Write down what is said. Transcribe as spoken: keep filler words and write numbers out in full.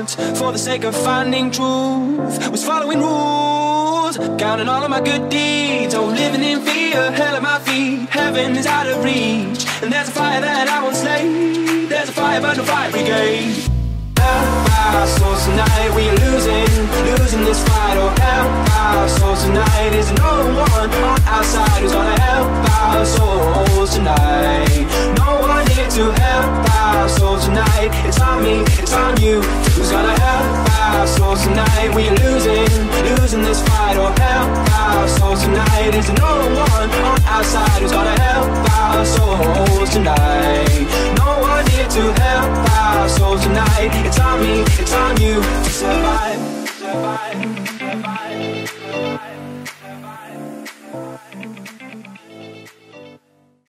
out for the sake of finding truth. Was following rules, counting all of my good deeds. Oh, living in fear, hell at my feet. Heaven is out of reach, and there's a fire that I won't slay. There's a fire but no fire brigade. Help our souls tonight, we are losing, losing this fight. Oh, help our souls tonight. Is no one on our side who's gonna help our souls tonight. No one here to help our souls tonight. It's on me, it's on you. Who's gonna help our souls tonight? We are losing, losing this fight. Oh, help our souls tonight. Is no one on our side who's gonna help our souls tonight. No one here to help our souls tonight. It's on me, it's on you to survive.